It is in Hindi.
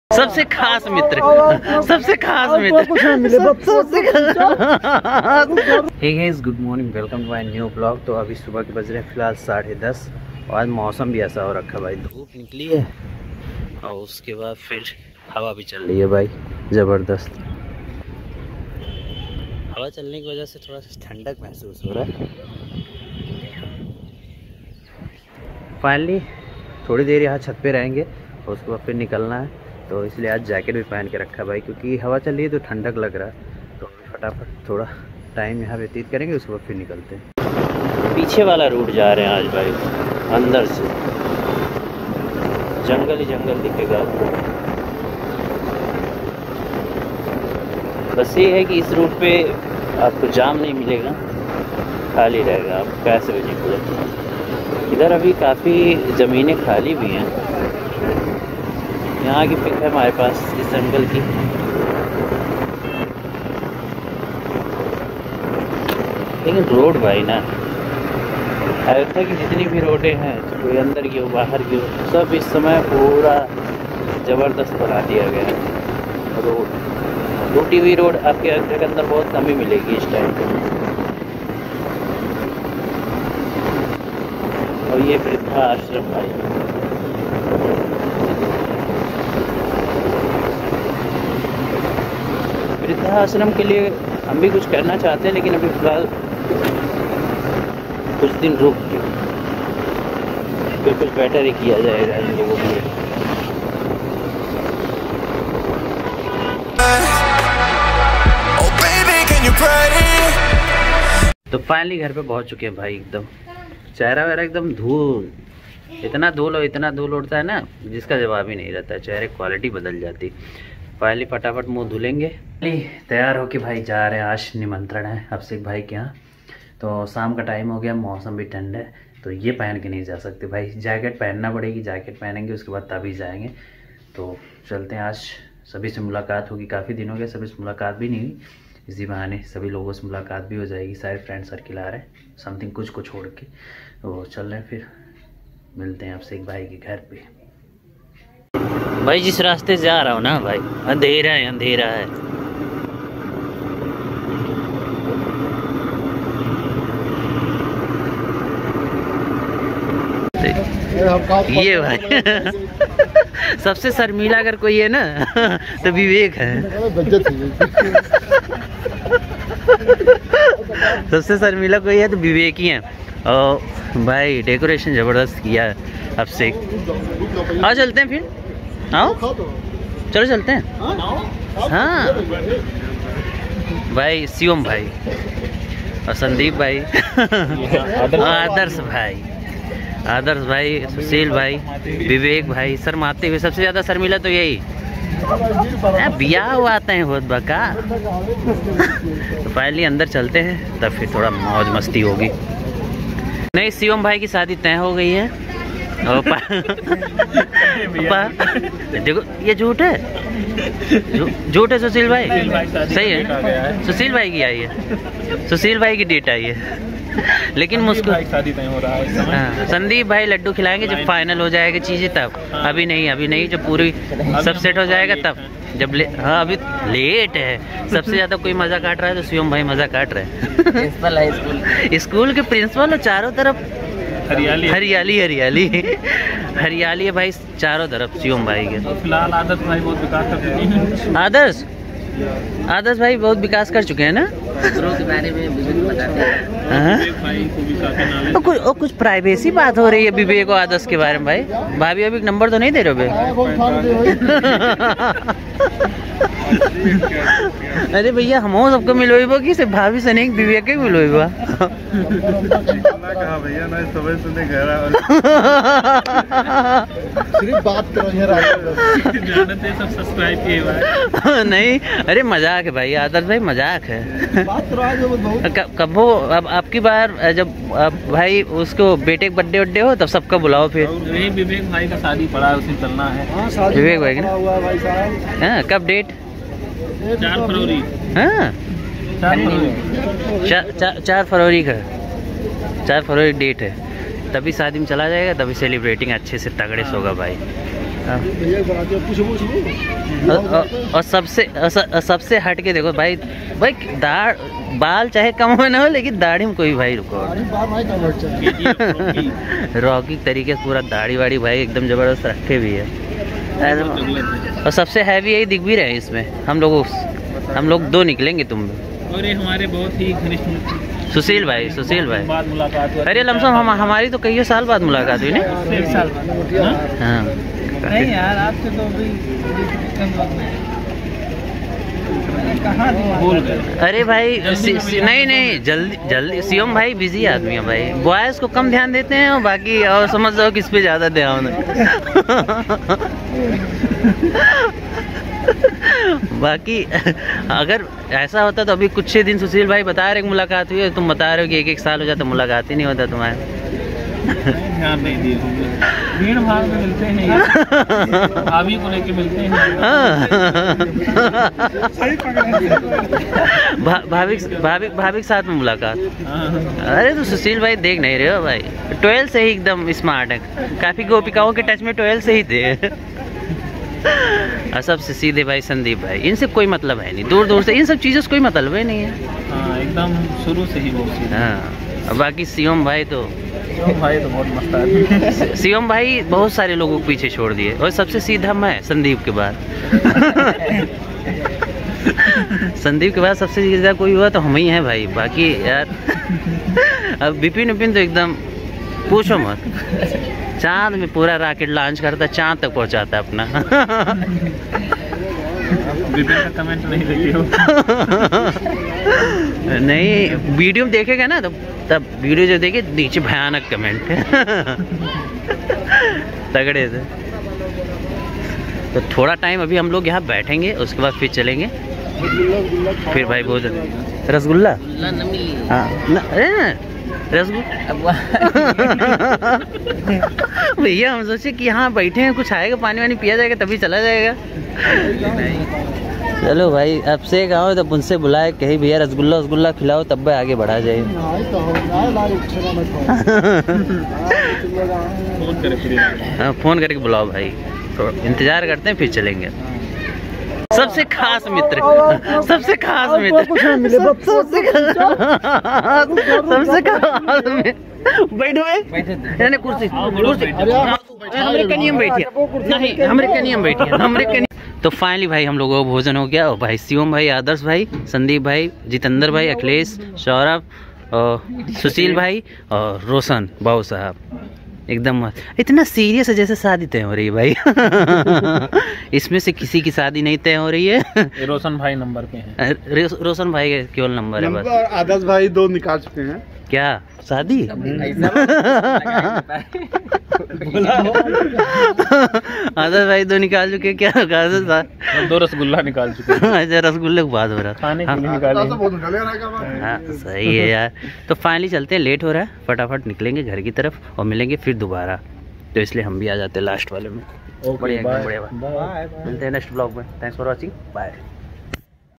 सबसे खास मित्र, सबसे खास मित्र, सबसे hey guys, good morning, welcome to my new blog. तो अभी सुबह के बज रहे हैं फिलहाल 10:30 और आज मौसम भी ऐसा हो रखा है भाई, धूप निकली है और उसके बाद फिर हवा भी चल रही है भाई ज़बरदस्त। हवा चलने की वजह से थोड़ा सा ठंडक महसूस हो रहा है। फाइनली थोड़ी देर यहाँ छत पे रहेंगे और उसके बाद फिर निकलना है, तो इसलिए आज जैकेट भी पहन के रखा है भाई, क्योंकि हवा चल रही है तो ठंडक लग रहा है। तो फटाफट थोड़ा टाइम यहाँ व्यतीत करेंगे, उसके बाद फिर निकलते हैं। पीछे वाला रूट जा रहे हैं आज भाई, अंदर से जंगल ही जंगल दिखेगा। बस ये है कि इस रूट पे आपको जाम नहीं मिलेगा, खाली रहेगा, आप कैसे भी निकले। इधर अभी काफ़ी ज़मीनें खाली भी हैं। यहाँ की पिक है हमारे पास इस जंगल की। लेकिन रोड भाई ना, अयोध्या की जितनी भी रोडें हैं, कोई अंदर की हो बाहर की हो, सब इस समय पूरा ज़बरदस्त बना दिया गया है। रोड टूटी हुई रोड आपके अयोध्या के अंदर बहुत कम ही मिलेगी इस टाइम पे। और ये वृद्धा आश्रम भाई, वृद्धा आश्रम के लिए हम भी कुछ करना चाहते हैं, लेकिन अभी फिलहाल कुछ दिन रुक के फिर कुछ बेटर ही किया जाएगा इन लोगों के लिए। तो फाइनली घर पे पहुंच चुके हैं भाई। एकदम चेहरा वेहरा एकदम धूल, इतना धूल उड़ता है ना जिसका जवाब ही नहीं रहता है, चेहरे क्वालिटी बदल जाती। फाइनली फटाफट मुंह धुलेंगे, तैयार होके भाई जा रहे हैं। आज निमंत्रण है अभिषेक भाई के यहाँ। तो शाम का टाइम हो गया, मौसम भी ठंड है, तो ये पहन के नहीं जा सकते भाई, जैकेट पहनना पड़ेगी। जैकेट पहनेंगे उसके बाद तभी जाएंगे। तो चलते हैं, आज सभी से मुलाकात होगी। काफ़ी दिन हो गया सभी से मुलाकात भी नहीं हुई, इसी बहाने सभी लोगों से मुलाकात भी हो जाएगी। सारे फ्रेंड सर्किल आ रहे हैं, समथिंग कुछ को छोड़ के। तो चल रहे हैं, फिर मिलते हैं अभिषेक भाई के घर पे। भाई जिस रास्ते से जा रहा हूँ ना भाई, अंधेरा है, अंधेरा है। ये भाई सबसे शर्मीला अगर कोई है ना तो विवेक है। सबसे शर्मीला कोई है तो विवेक ही है। और भाई डेकोरेशन जबरदस्त किया है अभिषेक। आओ चलते हैं, फिर आओ, चलो चलते हैं। हाँ भाई, शिवम भाई और संदीप भाई आदर्श भाई, सुशील भाई, विवेक भाई, शर्माते हुए। सबसे ज़्यादा शर्मिला तो यही बियाह हुआ आते हैं बहुत बका। तो फाइनली अंदर चलते हैं, तब फिर थोड़ा मौज मस्ती होगी। नहीं, शिवम भाई की शादी तय हो गई है। देखो ये झूठ है, झूठ है सुशील भाई, सही है। सुशील भाई की आई है, सुशील भाई की डेट आई है। लेकिन मुझको शादी तय हो रहा है। संदीप भाई लड्डू खिलाएंगे जब फाइनल हो जाएगा चीज़ें, तब। अभी नहीं, जब पूरी सब सेट हो जाएगा तब। जब हाँ अभी लेट है। सबसे ज़्यादा कोई मज़ा काट रहा है तो शिवम भाई मज़ा काट रहे हैं। प्रिंसिपल है स्कूल के प्रिंसिपल, और चारों तरफ हरियाली हरियाली हरियाली हरियाली है भाई चारों तरफ शिवम भाई के। फिलहाल आदर्श भाई बहुत विकास कर चुके हैं। आदर्श भाई बहुत विकास कर चुके हैं ना। के बारे में बताते हैं। और कुछ प्राइवेसी बात हो रही है विवेक और आदर्श के बारे में भाई। भाभी अभी नंबर तो नहीं दे रहे अरे भैया हम सबको मिलोइबो कि सिर्फ भाभी से नहीं, विवेक के मिलोइबो। भैया ना समय सुने घर सिर्फ बात करो जानते सब सब्सक्राइब किए भाई। नहीं, अरे मजाक है भाई, आदर्श भाई मजाक है। कब हो अब आपकी बार, जब भाई उसको बेटे का बर्थडे हो तब सबका बुलाओ। फिर विवेक भाई का शादी पड़ा है, उसे चलना है। विवेक भाई का हाँ, कब डेट? 4 फरवरी। हाँ 4 फरवरी का, 4 फरवरी डेट है। तभी शादी में चला जाएगा, तभी सेलिब्रेटिंग अच्छे से तगड़े से होगा भाई। भैया बनाते हो, पूछो पूछो। और सबसे हट के देखो भाई, भाई बाल चाहे कम हो ना हो, लेकिन दाढ़ी में कोई भाई रुको, रॉकी तरीके से पूरा दाढ़ी वाड़ी भाई एकदम जबरदस्त रखे भी है। और सबसे हैवी यही दिख भी रहे हैं इसमें। हम लोग 2 निकलेंगे तुम। और ये हमारे बहुत ही घनिष्ठ सुशील भाई बाद मुलाकात हुई। अरे लमसम हमारी तो कई साल बाद मुलाकात हुई नहीं? 1 साल बाद। हाँ नहीं यार, आपसे तो अभी कहाँ भूल गए। अरे भाई नहीं जल्दी शिवम भाई बिजी आदमी है भाई, बॉयज को कम ध्यान देते हैं और बाकी और समझ जाओ किस पे ज्यादा ध्यान है। बाकी अगर ऐसा होता तो अभी कुछ ही दिन सुशील भाई बता रहे मुलाकात हुई है, तुम बता रहे हो कि 1 साल हो जाता, मुलाकात ही नहीं होता तुम्हारे। ध्यान नहीं दिए, भीड़ भाड़ में मिलते हैं, भाभी को लेके मिलते हैं। भाभी के साथ में मुलाकात। अरे तो सुशील भाई देख नहीं रहे हो भाई, 12 से ही एकदम स्मार्ट है, काफी गोपिकाओं के टच में 12 से ही थे। और सबसे सीधे भाई संदीप भाई, इनसे कोई मतलब है नहीं, दूर से इन सब चीज़ों से कोई मतलब ही नहीं है। एकदम शुरू से ही बहुत सीधे। हाँ, बाकी शिवम भाई तो बहुत मस्त है। शिवम भाई बहुत सारे लोगों को पीछे छोड़ दिए, और सबसे सीधा मैं संदीप के बाद। संदीप के बाद सबसे सीधा कोई हुआ तो हम ही हैं भाई, बाकी यार अब विपिन तो एकदम पूछो मत, चांद में पूरा रॉकेट लॉन्च करता, चांद तक पहुंचाता है अपना। विपिन का कमेंट नहीं देखी हो? नहीं, वीडियो में देखेगा ना तब वीडियो जो देखे नीचे भयानक कमेंट है। तगड़े से। तो थोड़ा टाइम अभी हम लोग यहाँ बैठेंगे, उसके बाद फिर चलेंगे। फिर भाई बहुत रसगुल्ला, हाँ रसगुल्ला। भैया हम सोचे कि यहाँ बैठे हैं, कुछ आएगा, पानी वानी पिया जाएगा तभी चला जाएगा। चलो भाई, अब से गाँव तब उनसे बुलाए कहीं भैया रसगुल्ला खिलाओ, तब भी आगे बढ़ा जाए। फोन करके बुलाओ भाई, तो इंतजार करते हैं, फिर चलेंगे। सबसे खास मित्र, सबसे खास बैठो कुर्सी हमरे कनियम बैठिए। तो फाइनली भाई हम लोगों को भोजन हो गया, और भाई शिवम भाई, आदर्श भाई, संदीप भाई, जितेंद्र भाई, अखिलेश, सौरभ और सुशील भाई और रोशन बाबू साहब, एकदम इतना सीरियस है जैसे शादी तय हो रही है भाई। इसमें से किसी की शादी नहीं तय हो रही है। रोशन भाई नंबर पे हैं। रोशन भाई का केवल नंबर है बस। आदर्श भाई 2 निकाल चुके हैं। क्या शादी? आदर्श भाई 2 निकाल चुके, क्या 2 रसगुल्ला निकाल चुके। अच्छा, रसगुल्ले की बात हो रहा खाने के लिए निकाले। हाँ सही है यार। तो फाइनली चलते हैं, लेट हो रहा है, फटाफट निकलेंगे घर की तरफ और मिलेंगे फिर दोबारा, तो इसलिए हम भी आ जाते हैं लास्ट वाले में। बढ़िया, मिलते हैं नेक्स्ट ब्लॉग में। Thanks for watching, bye.